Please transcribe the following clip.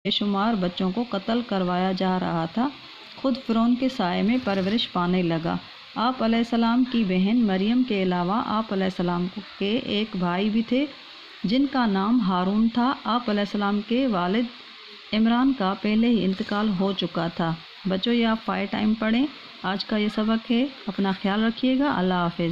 बेशुमार बच्चों को कत्ल करवाया जा रहा था, खुद फ़िरौन के साए में परवरिश पाने लगा। आप अलैहिस्सलाम की बहन मरियम के अलावा आप अलैहिस्सलाम के एक भाई भी थे जिनका नाम हारून था। आप अलैहिस्सलाम के वालिद इमरान का पहले ही इंतकाल हो चुका था। बच्चों, ये आप 5 टाइम पढ़ें। आज का ये सबक है। अपना ख्याल रखिएगा। अल्लाह हाफ़िज़।